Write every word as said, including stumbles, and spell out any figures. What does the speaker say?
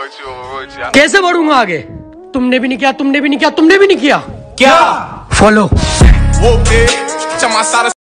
कैसे बढ़ूंगा आगे? तुमने भी नहीं किया, तुमने भी नहीं किया, तुमने भी नहीं किया। क्या फॉलो।